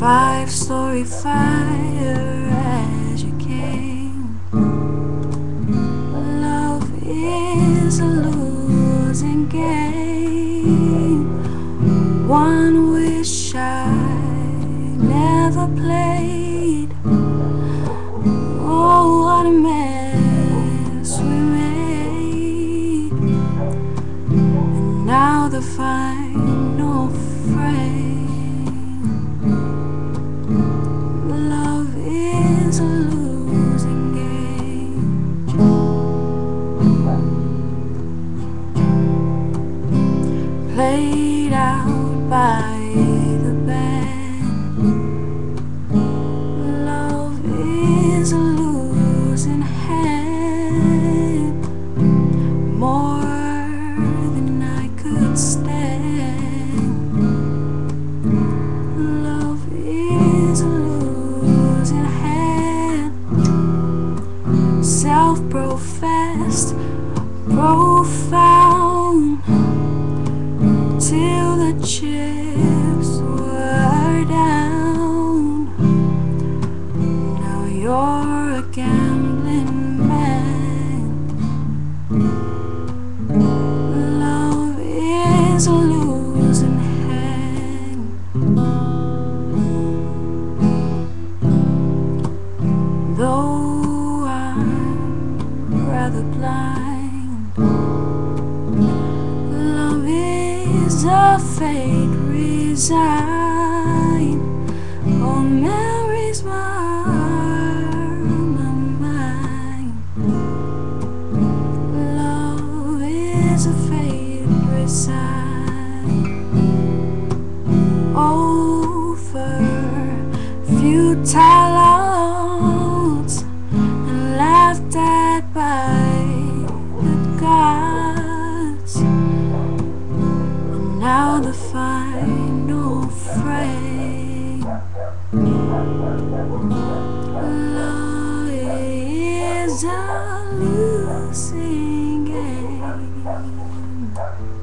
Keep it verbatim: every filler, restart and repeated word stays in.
Five-story fire as you came. Love is a losing game, one wish I never played. Oh, what a mess we made. And now the final frame. Love is a losing game, played out by the band. Love is a losing hand, more than I could stand. Love is a losing hand, self-professed, profound, till the chips were down. Now you're a gambling man. Love is a losing hand. Though I'm rather blind, love is a fate resigned. All memories mar my mind. Love is a fate resigned. Over futile odds and laughed at by the gods. And now the final frame. Love is a losing game.